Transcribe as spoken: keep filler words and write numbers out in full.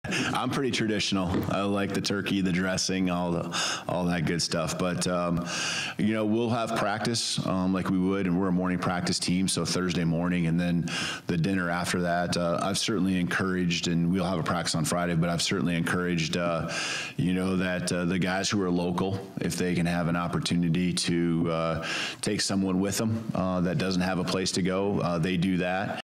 I'm pretty traditional. I like the turkey, the dressing, all the, all that good stuff. But um, you know, we'll have practice um, like we would, and we're a morning practice team, so Thursday morning, and then the dinner after that. Uh, I've certainly encouraged, and we'll have a practice on Friday. But I've certainly encouraged, uh, you know, that uh, the guys who are local, if they can have an opportunity to uh, take someone with them uh, that doesn't have a place to go, uh, they do that.